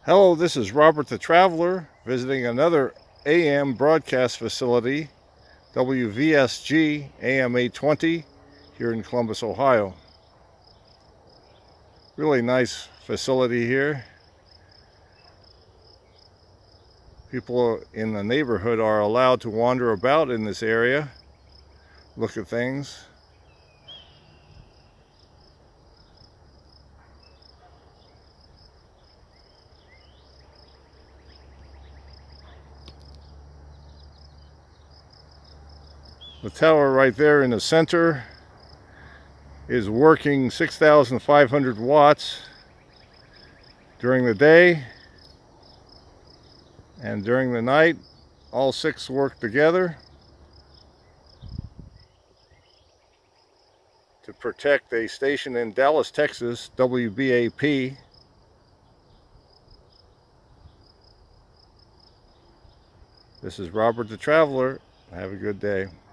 Hello, this is Robert the Traveler visiting another AM broadcast facility, WVSG AM 820 here in Columbus, Ohio. Really nice facility here. People in the neighborhood are allowed to wander about in this area, look at things. The tower right there in the center is working 6,500 watts during the day, and during the night all six work together to protect a station in Dallas, Texas, WBAP. This is Robert the Traveler. Have a good day.